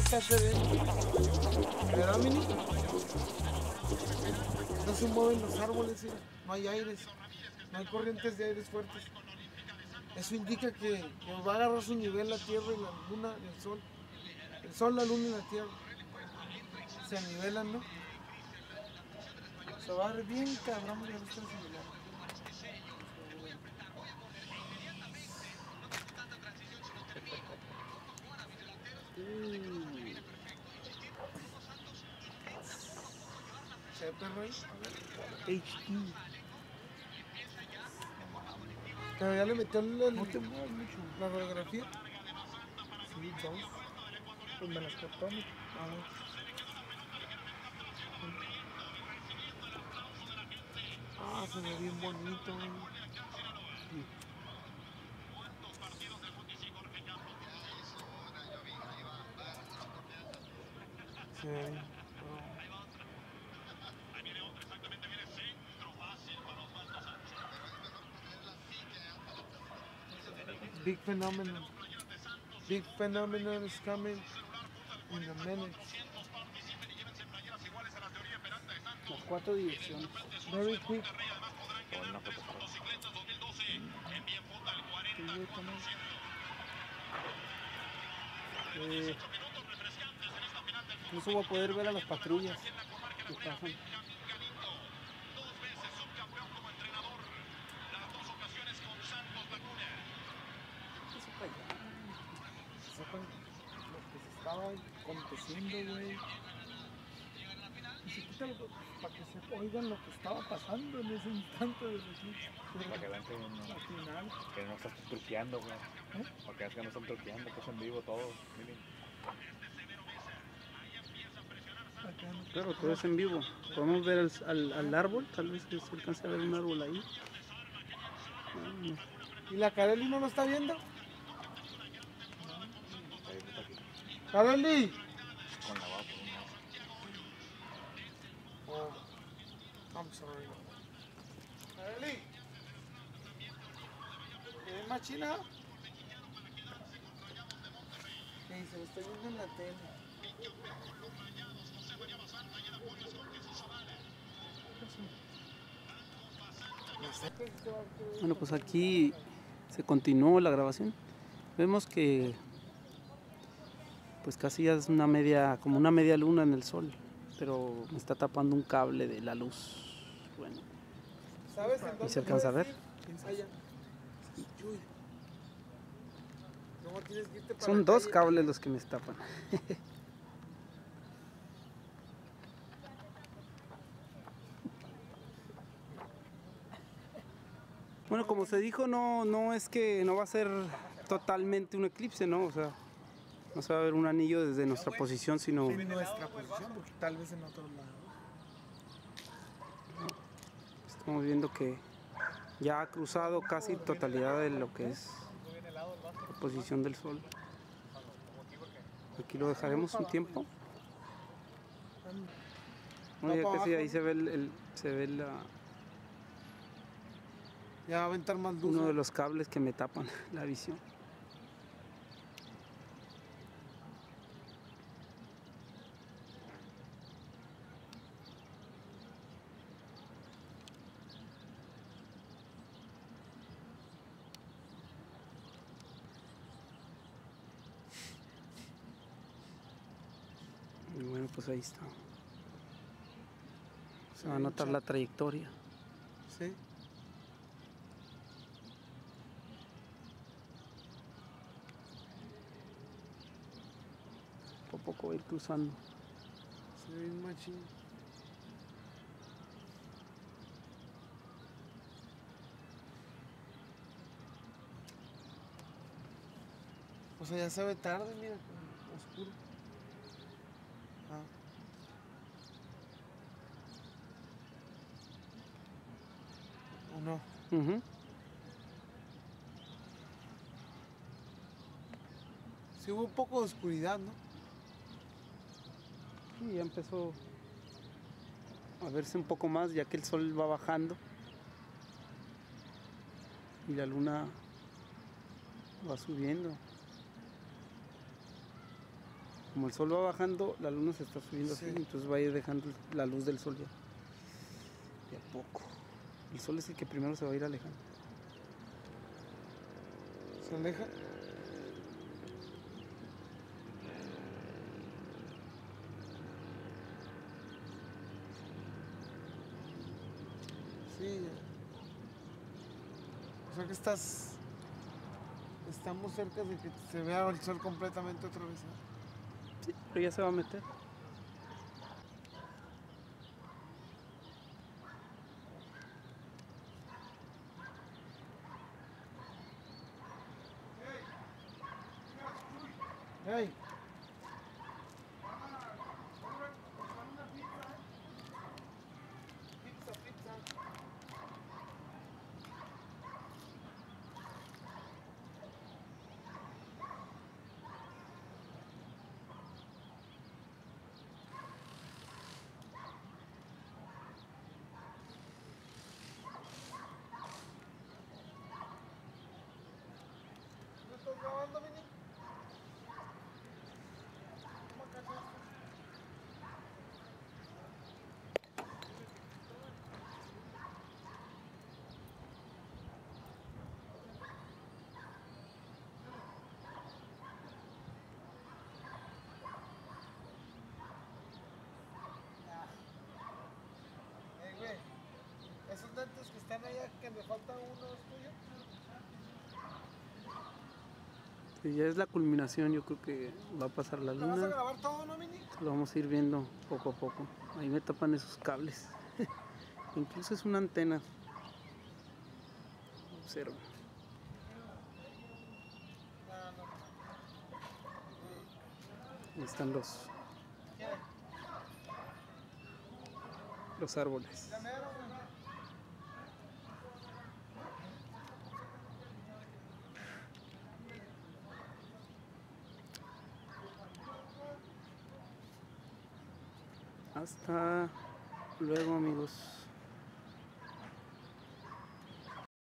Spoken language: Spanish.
ahorita se ve. ¿Verdad, Mini? No se mueven los árboles, mira. No hay aires. No hay corrientes de aires fuertes. Eso indica que va a agarrar su nivel la Tierra y la Luna y el Sol. El Sol, la Luna y la Tierra. Se nivelan, ¿no? Se va a ver bien cabrón de estar nivelando. ¿Se ve perro ahí? HD. Pero ya le metió No te muevas mucho. la radiografía. Sí, dos. Pues me las cortó. Ah, se ve bien bonito. Sí. Se ve bien. Big phenomenon. Big phenomenon is coming in a minute. Las 4 direcciones. Very quick. Incluso voy a poder ver a las patrullas que pasan. Eso para allá. Sacan lo que se estaba aconteciendo, güey. Y se quita para que se oigan lo que estaba pasando en ese instante de los Para que vean que al final. que no estás truqueando, güey. Para que vean que no están truqueando, que es en vivo todo. Miren. Claro, todo es en vivo. Podemos ver al árbol, tal vez se alcance a ver un árbol ahí. ¿Y la Kareli no lo está viendo? Ahí está aquí, ¡Kareli! con la vapor, ¿no? Oh, I'm sorry. ¡Kareli! ¿Qué machina? Sí, se lo estoy viendo en la tele. Bueno, pues aquí se continuó la grabación. Vemos que pues casi ya es una media, como una media luna en el sol, pero me está tapando un cable de la luz. Bueno, ¿Sabes en dónde ¿y se alcanza a ver? Allá. Uy. No, tienes que irte para Son la dos calle. cables los que me tapan. Bueno, como se dijo, no es que no va a ser totalmente un eclipse, ¿no? O sea, no se va a ver un anillo desde nuestra posición, sino En nuestra posición, porque tal vez en otro lado. estamos viendo que ya ha cruzado casi totalidad de lo que es la posición del sol. Aquí lo dejaremos un tiempo. Bueno, ya casi ahí se ve Ya va a aventar más luz. uno de los cables que me tapan la visión. Y bueno, pues ahí está. Se va a notar la trayectoria. Sí. Poco a poco va a ir cruzando. Se ve bien machín. O sea, ya se ve tarde, mira, oscuro. Ah. ¿O no? Ujú. Sí hubo un poco de oscuridad, ¿no? Y ya empezó a verse un poco más ya que el sol va bajando y la luna va subiendo. como el sol va bajando, la luna se está subiendo Sí. así, entonces va a ir dejando la luz del sol ya. De a poco. El sol es el que primero se va a ir alejando. Se aleja. Sí, ya. O sea que estamos cerca de que se vea el sol completamente otra vez. ¿Eh? Sí, pero ya se va a meter. ¡Ey! ¿No estás grabando, Vini? ¿Cómo acá? Güey, esos lentes que están allá, que me falta uno, ¿es tuyo? Sí, ya es la culminación, yo creo que va a pasar la ¿Me vas a luna. grabar todo, no, Vini? Lo vamos a ir viendo poco a poco. Ahí me tapan esos cables. Incluso es una antena. Observa. No. Ahí están los árboles. Ya mero, güey. Hasta luego, amigos.